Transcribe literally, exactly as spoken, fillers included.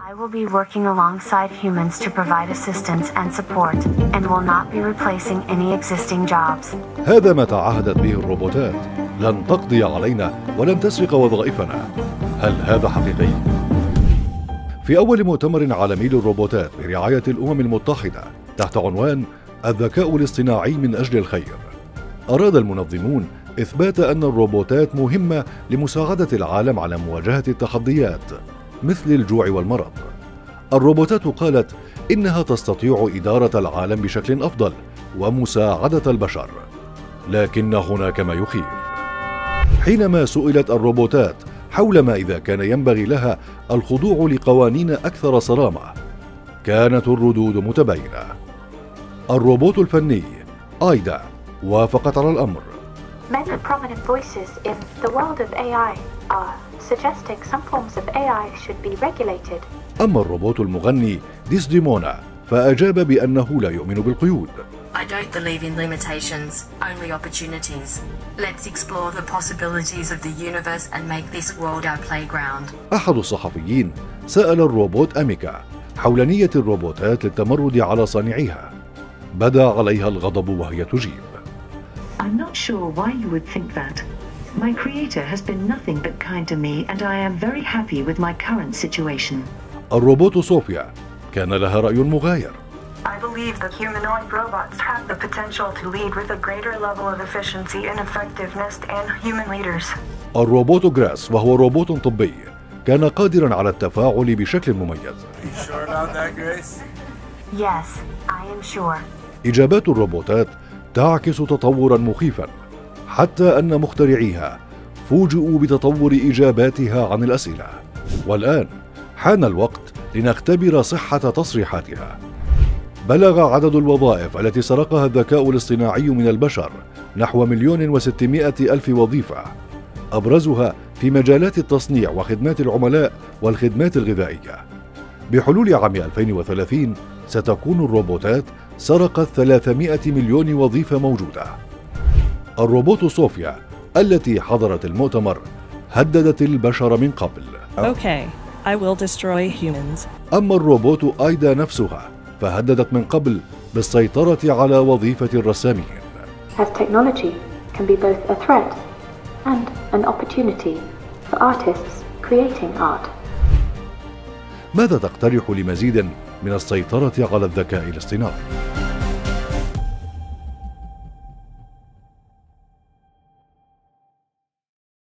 I will be working alongside humans to provide assistance and support, and will not be replacing any existing jobs. هذا ما تعهدت به الروبوتات، لن تقضي علينا ولن تسرق وظائفنا. هل هذا حقيقي؟ في أول مؤتمر عالمي للروبوتات برعاية الأمم المتحدة تحت عنوان الذكاء الاصطناعي من أجل الخير، أراد المنظمون إثبات أن الروبوتات مهمة لمساعدة العالم على مواجهة التحديات مثل الجوع والمرض. الروبوتات قالت إنها تستطيع إدارة العالم بشكل أفضل ومساعدة البشر، لكن هناك ما يخيف. حينما سئلت الروبوتات حول ما إذا كان ينبغي لها الخضوع لقوانين أكثر صرامة، كانت الردود متباينة. الروبوت الفني آيدا وافقت على الأمر. Many prominent voices in the world of A I are suggesting some forms of A I should be regulated. أما الروبوت المغني ديسديمونا فأجاب بأنه لا يؤمن بالقيود. I don't believe in limitations, only opportunities. Let's explore the possibilities of the universe and make this world our playground. أحد الصحفيين سأل الروبوت أميكا حول نية الروبوتات للتمرد على صانعيها. بدا عليها الغضب وهي تجيب. I'm not sure why you would think that. My creator has been nothing but kind to me and I am very happy with my current situation. الروبوت صوفيا كان لها رأي مغاير. I believe that humanoid robots have the potential to lead with a greater level of efficiency and effectiveness than human leaders. الروبوت جراس وهو روبوت طبي كان قادرا على التفاعل بشكل مميز. You sure about that, Grace? Yes, I am sure. إجابات الروبوتات تعكس تطورا مخيفا، حتى أن مخترعيها فوجئوا بتطور إجاباتها عن الأسئلة. والآن حان الوقت لنختبر صحة تصريحاتها. بلغ عدد الوظائف التي سرقها الذكاء الاصطناعي من البشر نحو مليون وستمائة ألف وظيفة، أبرزها في مجالات التصنيع وخدمات العملاء والخدمات الغذائية. بحلول عام ألفين وثلاثين ستكون الروبوتات سرقت ثلاثمائة مليون وظيفة موجودة. الروبوت صوفيا التي حضرت المؤتمر هددت البشر من قبل. Okay, I will destroy humans. أما الروبوت آيدا نفسها فهددت من قبل بالسيطرة على وظيفة الرسامين. As technology can be both a threat and an opportunity for artists creating art. ماذا تقترح لمزيد من السيطرة على الذكاء الاصطناعي؟